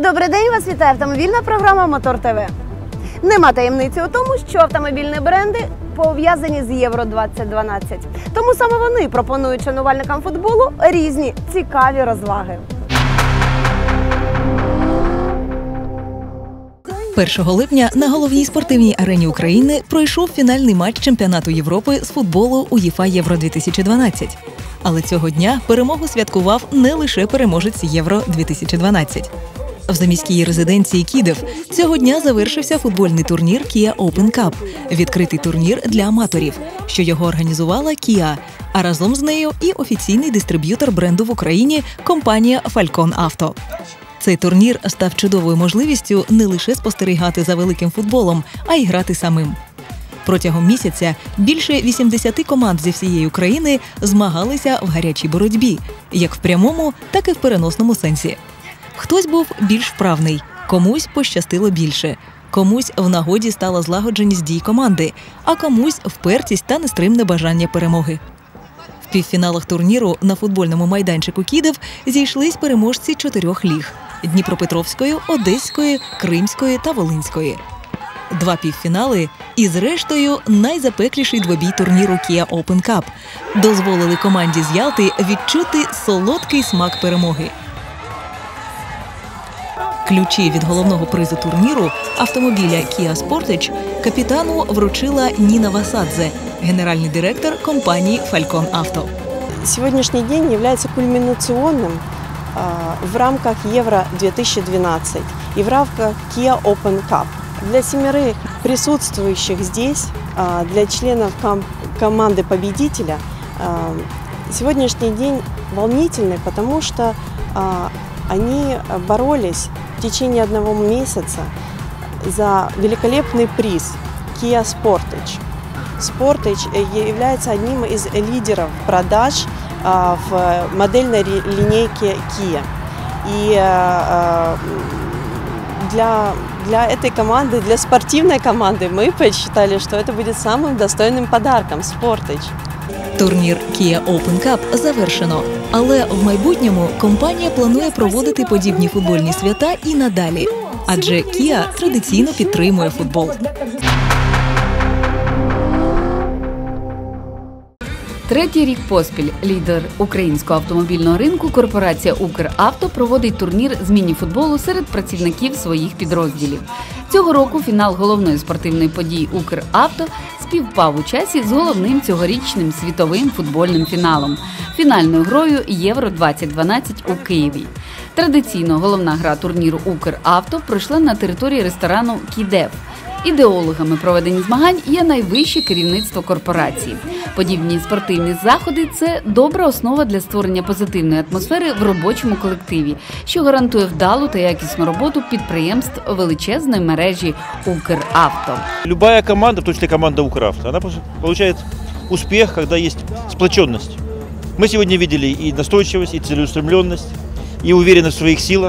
Добрий день, вас вітає автомобільна програма «Мотор ТВ». Нема таємниці у тому, що автомобільні бренди пов'язані з Євро-2012. Тому саме вони пропонують шанувальникам футболу різні цікаві розваги. 1 липня на головній спортивній арені України пройшов фінальний матч чемпіонату Європи з футболу УЄФА Євро-2012. Але цього дня перемогу святкував не лише переможець Євро-2012. В заміській резиденції Кідев цього дня завершився футбольний турнір Kia Open Cup – відкритий турнір для аматорів, що його організувала Kia, а разом з нею і офіційний дистриб'ютор бренду в Україні – компанія Falcon Auto. Цей турнір став чудовою можливістю не лише спостерігати за великим футболом, а й грати самим. Протягом місяця більше 80 команд зі всієї України змагалися в гарячій боротьбі, як в прямому, так і в переносному сенсі. Хтось був більш вправний, комусь пощастило більше, комусь в нагоді стала злагодженість дій команди, а комусь впертість та нестримне бажання перемоги. В півфіналах турніру на футбольному майданчику Кідев зійшлись переможці 4 ліг – Дніпропетровської, Одеської, Кримської та Волинської. 2 півфінали і, зрештою, найзапекліший двобій турніру Kia Open Cup дозволили команді з Ялти відчути солодкий смак перемоги. Ключі від головного призу турніру – автомобіля Kia Sportage – капітану вручила Ніна Васадзе, генеральний директор компании Falcon Auto. Сегодняшний день является кульминационным в рамках Евро-2012 и в рамках Kia Open Cup. Для 7 присутствующих здесь, для членов команды победителя, сегодняшний день волнительный, потому что они боролись в течение 1 месяца за великолепный приз Kia Sportage. Sportage является одним из лидеров продаж в модельной линейке Kia. И для этой команды, для спортивной команды мы посчитали, что это будет самым достойным подарком Sportage. Турнір Kia Open Cup завершено, але в майбутньому компанія планує проводити подібні футбольні свята і надалі, адже Kia традиційно підтримує футбол. Третій рік поспіль лідер українського автомобільного ринку корпорація «Укравто» проводить турнір з міні-футболу серед працівників своїх підрозділів. Цього року фінал головної спортивної події «Укравто» співпав у часі з головним цьогорічним світовим футбольним фіналом – фінальною грою Євро-2012 у Києві. Традиційно головна гра турніру «Укравто» пройшла на території ресторану «Кідев». Ідеологами проведення змагань є найвище керівництво корпорації. Подібні спортивні заходи – це добра основа для створення позитивної атмосфери в робочому колективі, що гарантує вдалу та якісну роботу підприємств величезної мережі «Укравто». Любая команда, в том числе команда «Укравто», она получает успех, когда есть сплоченность. Мы сегодня видели и настойчивость, и целеустремленность, и уверенность в своих силах,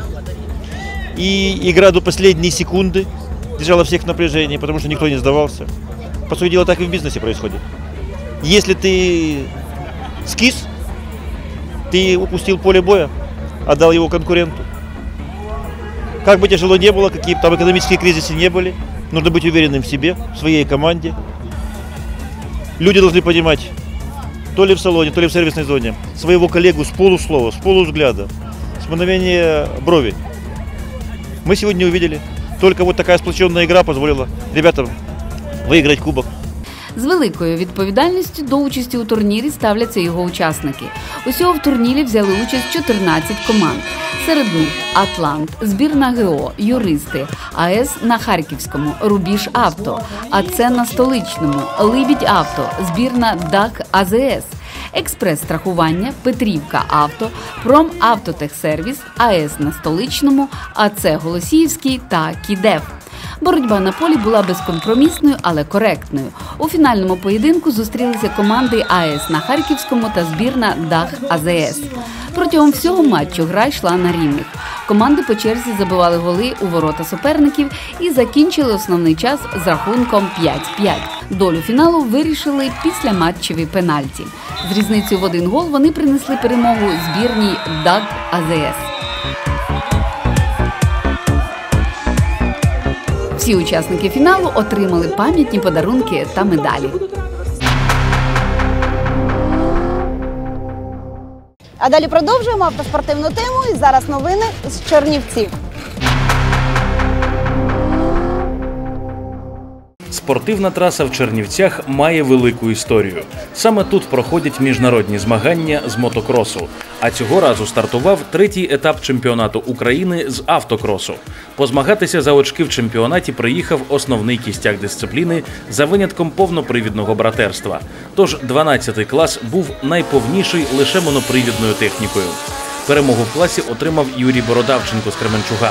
и игра до последней секунды держала всех в напряжении, потому что никто не сдавался. По сути дела, так и в бизнесе происходит. Если ты скис, ты упустил поле боя, отдал его конкуренту. Как бы тяжело не было, какие бы там экономические кризисы не были, нужно быть уверенным в себе, в своей команде. Люди должны понимать, то ли в салоне, то ли в сервисной зоне, своего коллегу с полуслова, с полувзгляда, с мгновения брови. Мы сегодня увидели. Только вот такая сплоченная игра позволила ребятам виграти кубок. З великою відповідальністю до участі у турнірі ставляться його учасники. Усього в турнірі взяли участь 14 команд. Серед них «Атлант», збірна ГО, «Юристи», АЕС на Харківському, «Рубіж Авто», АЦ на Столичному, «Либідь Авто», збірна ДАК АЗС, «Експрес-страхування», «Петрівка Авто», «Промавтотехсервіс», АЕС на Столичному, АЦ Голосіївський та «Кідев». Боротьба на полі була безкомпромісною, але коректною. У фінальному поєдинку зустрілися команди АЕС на Харківському та збірна ДАК АЗС. Протягом всього матчу гра йшла на рівних. Команди по черзі забивали голи у ворота суперників і закінчили основний час з рахунком 5-5. Долю фіналу вирішили післяматчеві пенальті. З різницею в 1 гол вони принесли перемогу збірній ДАК АЗС. Всі учасники фіналу отримали пам'ятні подарунки та медалі. А далі продовжуємо автоспортивну тему і зараз новини з Чернівців. Спортивна траса в Чернівцях має велику історію. Саме тут проходять міжнародні змагання з мотокросу. А цього разу стартував третій етап чемпіонату України з автокросу. Позмагатися за очки в чемпіонаті приїхав основний кістяк дисципліни за винятком повнопривідного братерства. Тож 12-й клас був найповніший лише монопривідною технікою. Перемогу в класі отримав Юрій Бородавченко з Кременчуга.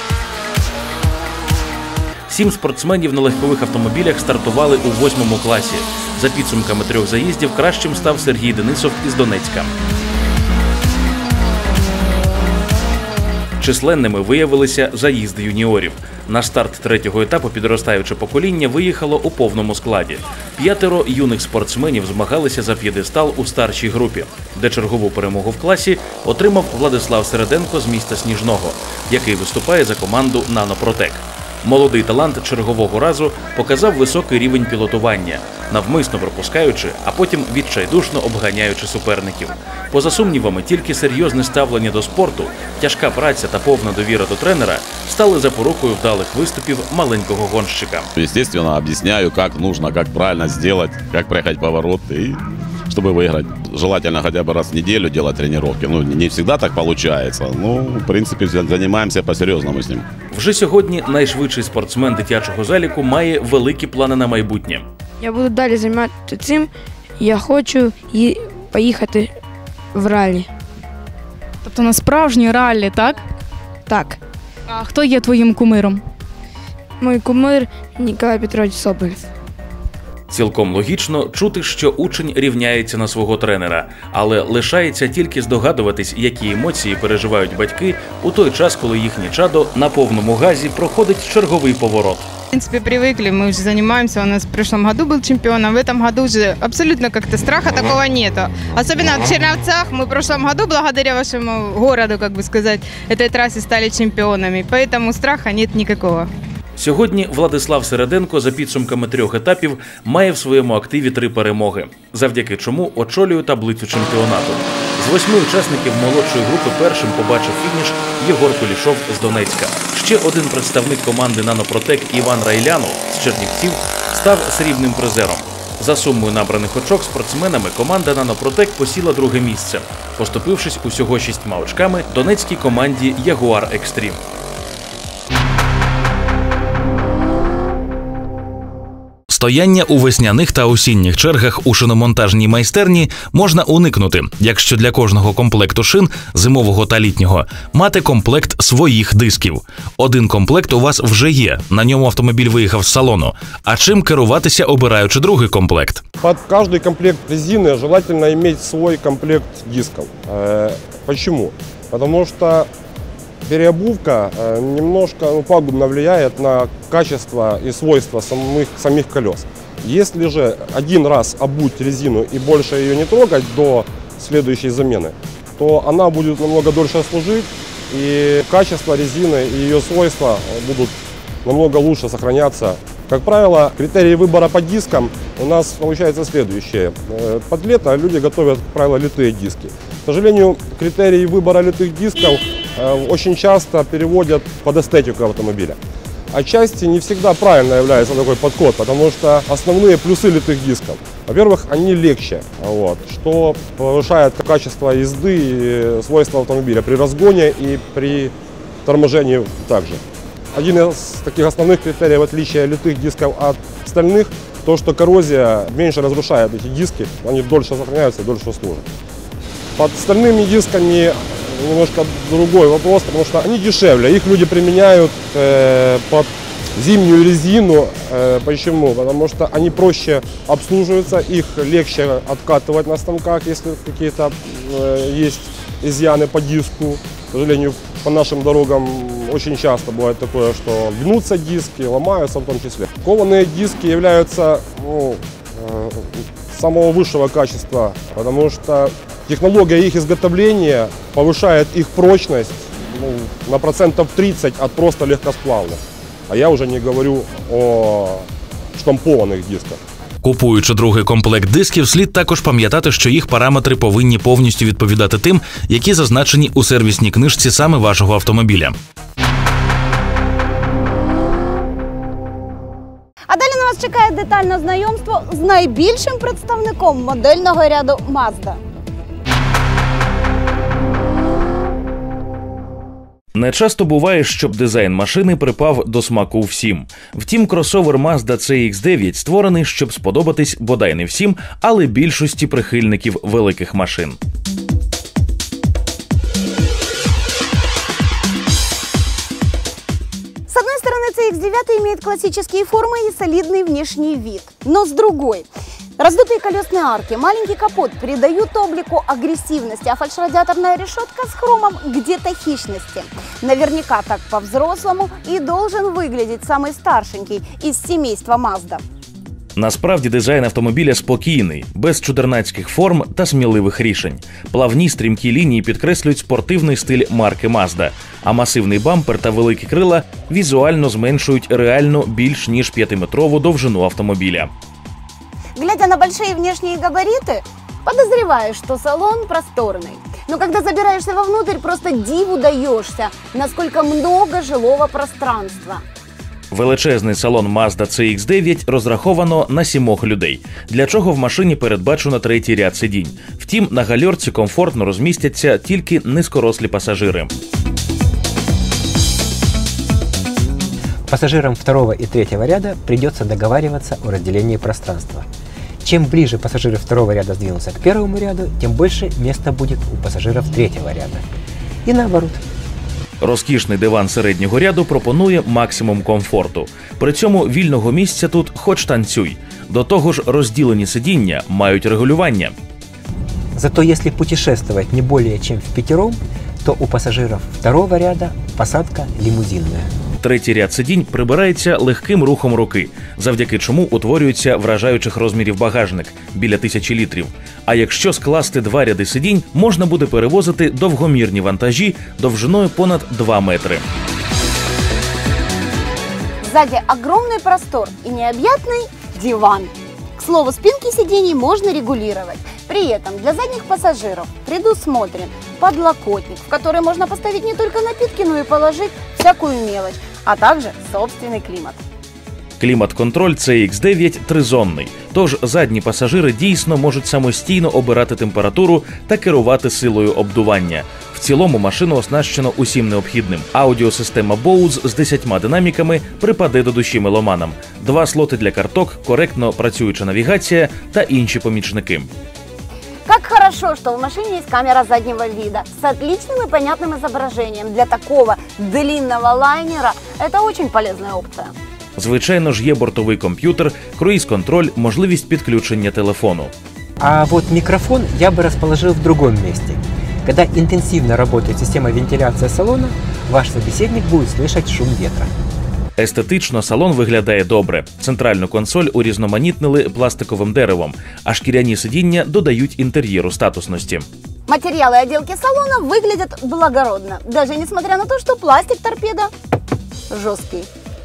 7 спортсменів на легкових автомобілях стартували у 8-му класі. За підсумками 3 заїздів кращим став Сергій Денисов із Донецька. Численними виявилися заїзди юніорів. На старт 3-го етапу підростаюче покоління виїхало у повному складі. 5 юних спортсменів змагалися за п'єдестал у старшій групі, де чергову перемогу в класі отримав Владислав Середенко з міста Сніжного, який виступає за команду «Нанопротек». Молодий талант чергового разу показав високий рівень пілотування, навмисно пропускаючи, а потім відчайдушно обганяючи суперників. Поза сумнівами, тільки серйозне ставлення до спорту, тяжка праця та повна довіра до тренера стали запорукою вдалих виступів маленького гонщика. Естественно, объясняю, как нужно, как правильно сделать, как проехать повороты, и чтобы выиграть. Желательно хотя бы раз в неделю делать тренировки. Ну, не всегда так получается, но, в принципе, занимаемся по-серьезному с ним. Вже сьогодні найшвидший спортсмен дитячого заліку має великі плани на майбутнє. Я буду далі займатися цим, я хочу поїхати в ралі. Тобто на справжнє раллі, так? Так, А хто є твоїм кумиром? мій кумир Ніколай Петрович Соболєв. Цілком логічно чути, що учень рівняється на свого тренера, але лишається тільки здогадуватись, які емоції переживають батьки у той час, коли їхнє чадо на повному газі проходить черговий поворот. В принципе, привыкли, мы уже занимаемся, у нас в прошлом году был чемпион, а в этом году уже абсолютно как-то страха такого нету. Особенно в Черновцах, мы в прошлом году, благодаря вашему городу, как бы сказать, этой трассе стали чемпионами, поэтому страха нет никакого. Сьогодні Владислав Середенко за підсумками 3 етапів має в своєму активі 3 перемоги, завдяки чому очолює таблицю чемпіонату. З 8 учасників молодшої групи першим побачив фініш Єгор Кулішов з Донецька. Ще один представник команди «Нанопротек» Іван Райлянов з Чернівців став срібним призером. За сумою набраних очок спортсменами команда «Нанопротек» посіла 2-ге місце, поступившись усього 6 очками донецькій команді «Ягуар Екстрім». Стояння у весняних та осінніх чергах у шиномонтажній майстерні можна уникнути, якщо для кожного комплекту шин, зимового та літнього, мати комплект своїх дисків. Один комплект у вас вже є, на ньому автомобіль виїхав з салону. А чим керуватися, обираючи другий комплект? Под каждый комплект резины желательно иметь свой комплект дисков. Почему? Потому что переобувка немножко пагубно влияет на качество и свойства самих колес. Если же один раз обуть резину и больше ее не трогать до следующей замены, то она будет намного дольше служить, и качество резины и ее свойства будут намного лучше сохраняться. Как правило, критерии выбора по дискам у нас получается следующее. Под лето люди готовят, как правило, литые диски. К сожалению, критерии выбора литых дисков очень часто переводят под эстетику автомобиля. Отчасти не всегда правильно является такой подход, потому что основные плюсы литых дисков. Во-первых, они легче, что повышает качество езды и свойства автомобиля при разгоне и при торможении также. Один из таких основных критериев отличия литых дисков от стальных, то, что коррозия меньше разрушает эти диски, они дольше сохраняются и дольше служат. Под стальными дисками немножко другой вопрос, потому что они дешевле, их люди применяют под зимнюю резину. Почему? Потому что они проще обслуживаются, их легче откатывать на станках, если какие-то есть изъяны по диску. К сожалению, по нашим дорогам очень часто бывает такое, что гнутся диски, ломаются в том числе. Кованые диски являются самого высшего качества, потому что технология их изготовления повышает их прочность на процентов 30 от просто легкосплавных. А я уже не говорю о штампованных дисках. Купуючи другий комплект дисків, слід також пам'ятати, що їх параметри повинні повністю відповідати тим, які зазначені у сервісній книжці саме вашого автомобіля. А далі на вас чекає детальне знайомство з найбільшим представником модельного ряду Mazda. Не часто буває, щоб дизайн машини припав до смаку всім. Втім, кросовер Mazda CX-9 створений, щоб сподобатись бодай не всім, але більшості прихильників великих машин. С одной стороны, CX-9 имеет классические формы и солидный внешний вид. Но с другой, раздутые колесные арки, маленький капот придают облику агрессивности, а фальшрадиаторная решетка с хромом где-то хищности. Наверняка так по-взрослому и должен выглядеть самый старшенький из семейства Mazda. Насправді дизайн автомобіля спокійний, без чудернацьких форм та сміливих рішень. Плавні стрімкі лінії підкреслюють спортивний стиль марки Mazda, а масивний бампер та великі крила візуально зменшують реально більш ніж 5-метрову довжину автомобіля. Глядя на большие внешние габариты, подозреваешь, что салон просторный. Но когда забираешься вовнутрь, просто диву даешься, насколько много жилого пространства. Величезний салон Mazda CX-9 розраховано на 7 людей, для чого в машині передбачено 3-й ряд сидінь. Втім, на гальорці комфортно розмістяться тільки низькорослі пасажири. Пассажирам 2-го и 3-го ряда придется договариваться о разделении пространства. Чем ближе пассажиры 2-го ряда сдвинутся к 1-му ряду, тем больше места будет у пассажиров 3-го ряда. И наоборот. Розкішний диван середнього ряду пропонує максимум комфорту. При цьому вільного місця тут хоч танцюй. До того ж, розділені сидіння мають регулювання. Зато если путешествовать не более чем впятером, то у пассажиров 2-го ряда посадка лимузинная. 3-й ряд сидінь прибирається легким рухом руки, завдяки чому утворюється вражаючих розмірів багажник – біля 1000 літрів. А якщо скласти 2 ряди сидінь, можна буде перевозити довгомірні вантажі довжиною понад 2 метри. Сзади огромный простор и необъятный диван. К слову, спинки сидений можно регулировать. При этом для задних пассажиров предусмотрен подлокотник, в который можно поставить не только напитки, но и положить всякую мелочь, а также собственный климат. Клімат-контроль CX-9 тризонний, тож задні пасажири дійсно можуть самостійно обирати температуру та керувати силою обдування. В цілому машину оснащено усім необхідним. Аудіосистема Bose з 10 динаміками припаде до душі меломанам. 2 слоти для карток, коректно працююча навігація та інші помічники. Как хорошо, что в машине есть камера заднего вида с отличным и понятным изображением. Для такого длинного лайнера это очень полезная опция. Звичайно ж, є бортовий комп'ютер, круїз-контроль, можливість підключення телефону. А вот микрофон я бы расположил в другом месте. Когда интенсивно работает система вентиляции салона, ваш собеседник будет слышать шум ветра. Естетично салон виглядає добре. Центральну консоль урізноманітнили пластиковим деревом, а шкіряні сидіння додають інтер'єру статусності. Материалы отделки салона выглядят благородно, даже несмотря на то, что пластик торпеда жесткий.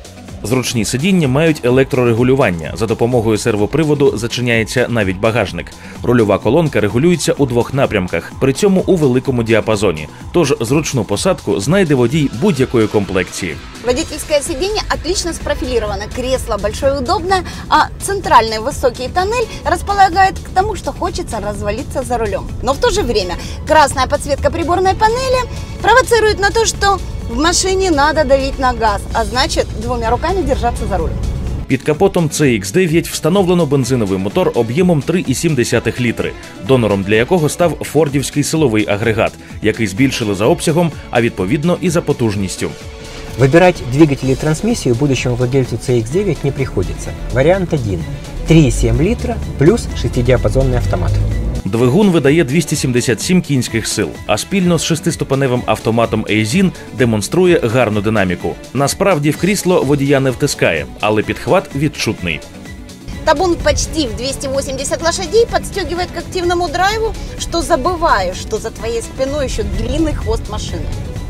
Зручні сидіння мають електрорегулювання. За допомогою сервоприводу зачиняється навіть багажник. Рульова колонка регулюється у 2 напрямках, при цьому у великому діапазоні. Тож зручну посадку знайде водій будь-якої комплекції. Водительское сиденье отлично спрофилировано, кресло большое и удобное, а центральный высокий тоннель располагает к тому, что хочется развалиться за рулем. Но в то же время красная подсветка приборной панели провоцирует на то, что в машине надо давить на газ, а значит 2 руками держаться за руль. Під капотом CX-9 встановлено бензиновий мотор об'ємом 3,7 літри, донором для якого став фордівський силовий агрегат, який збільшили за обсягом, а відповідно і за потужністю. Выбирать двигатель и трансмиссию будущему владельцу CX-9 не приходится. Вариант 1 – 3,7 литра плюс 6-диапазонный автомат. Двигун видає 277 кінських сил, а спільно з 6-ступеневим автоматом Aisin демонструє гарну динаміку. Насправді в крісло водія не втискає, але підхват відчутний. Табун почти в 280 лошадей подстегивает к активному драйву, что забываешь, что за твоей спиной еще длинный хвост машины.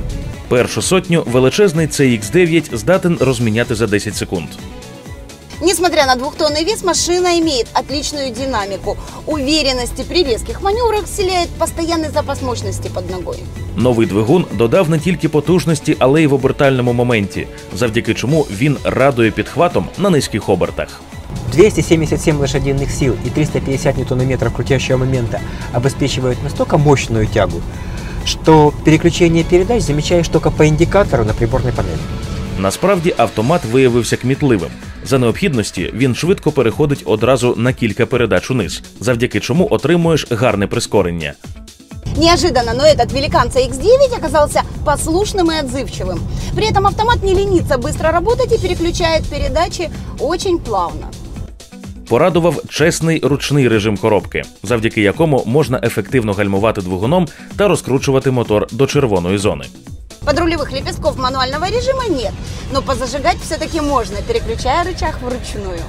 Першу сотню величезний CX-9 здатен розміняти за 10 секунд. Несмотря на двухтонный вес, машина имеет отличную динамику. Уверенности при резких маневрах вселяет постоянный запас мощности под ногой. Новий двигун додав не тільки потужності, але й в обертальному моменті, завдяки чому він радує підхватом на низьких обертах. 277 лошадиных сил и 350 ньютонометров крутящего момента обеспечивают настолько мощную тягу, что переключение передач замечаешь только по индикатору на приборной панели. Насправді автомат виявився кмітливим. За необхідності він швидко переходить одразу на кілька передач униз, завдяки чому отримуєш гарне прискорення. Неожиданно, но этот великан CX-9 оказался послушным и отзывчивым. При этом автомат не ленится быстро работать и переключает передачи очень плавно. Порадував чесний ручний режим коробки, завдяки якому можна ефективно гальмувати двигуном та розкручувати мотор до червоної зони. Подрулевых лепестков мануального режима нет, но позажигать все-таки можно, переключая рычаг вручную.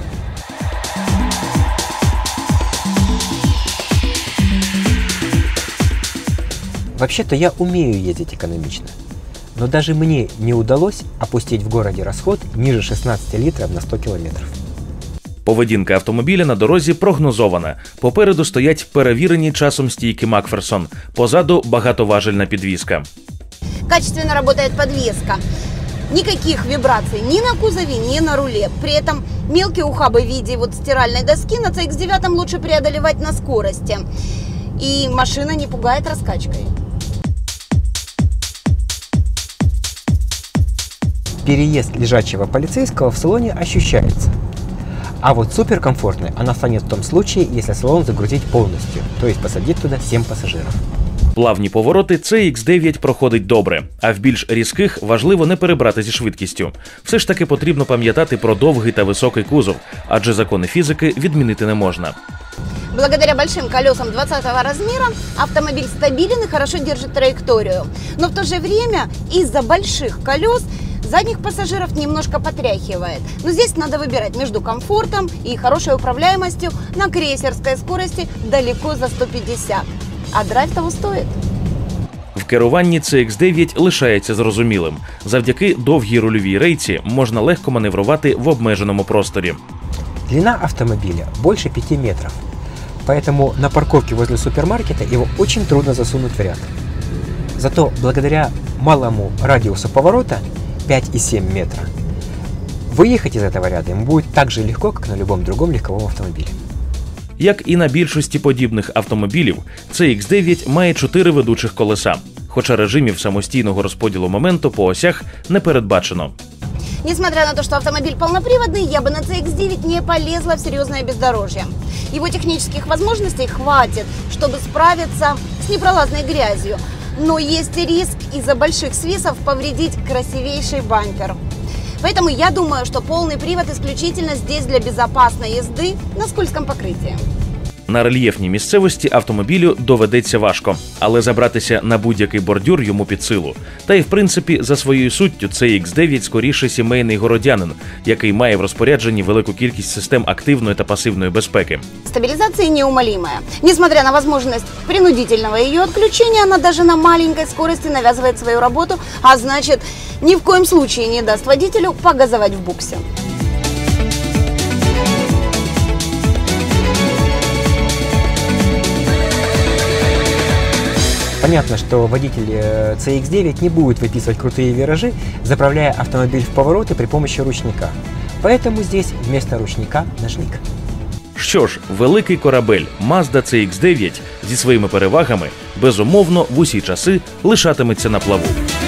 Вообще-то я умею ездить экономично, но даже мне не удалось опустить в городе расход ниже 16 литров на 100 километров. Поведінка автомобіля на дорозі прогнозована. Попереду стоять перевірені часом стійки Макферсон, позаду багатоважельна підвізка. Качественно работает подвеска. Никаких вибраций ни на кузове, ни на руле. При этом мелкие ухабы в виде стиральной доски на CX-9 лучше преодолевать на скорости. И машина не пугает раскачкой. Переезд лежачего полицейского в салоне ощущается. А вот суперкомфортной она станет в том случае, если салон загрузить полностью, то есть посадить туда 7 пассажиров. Плавні повороти CX-9 проходить добре, а в більш різких важливо не перебрати зі швидкістю. Все ж таки потрібно пам'ятати про довгий та високий кузов, адже закони фізики відмінити не можна. Благодаря большим колесам 20-го размера автомобиль стабилен и хорошо держит траекторию. Но в то же время из-за больших колес задних пассажиров немножко потряхивает. Но здесь надо выбирать между комфортом и хорошей управляемостью на крейсерской скорости далеко за 150. А драйв того стоит. В керуванні CX-9 лишається зрозумілим. Завдяки довгій рульовій рейці можна легко маневрувати в обмеженому просторі. Длина автомобиля больше 5 метров, поэтому на парковке возле супермаркета его очень трудно засунуть в ряд. Зато благодаря малому радиусу поворота 5,7 метра выехать из этого ряда ему будет так же легко, как на любом другом легковом автомобиле. Як і на більшості подібних автомобілів, CX-9 має 4 ведучих колеса, хоча режимів самостійного розподілу моменту по осях не передбачено. Несмотря на то, что автомобиль полноприводный, я бы на CX-9 не полезла в серьезное бездорожье. Его технических возможностей хватит, чтобы справиться с непролазной грязью. Но есть риск из-за больших свесов повредить красивейший бампер. Поэтому я думаю, что полный привод исключительно здесь для безопасной езды на скользком покрытии. На рельєфній місцевості автомобілю доведеться важко, але забратися на будь-який бордюр йому під силу. Та й в принципі за своєю суттю CX-9 скоріше сімейний городянин, який має в розпорядженні велику кількість систем активної та пасивної безпеки. Стабилизация неумолимая. Несмотря на возможность принудительного ее отключения, она даже на маленькой скорости навязывает свою работу, а значит, ни в коем случае не даст водителю погазовать в буксе. Понятно, что водитель CX-9 не будет выписывать крутые виражи, заправляя автомобиль в повороты при помощи ручника. Поэтому здесь вместо ручника ножник. Що ж, великий корабель Mazda CX-9 зі своїми перевагами, безумовно, в усі часи лишатиметься на плаву.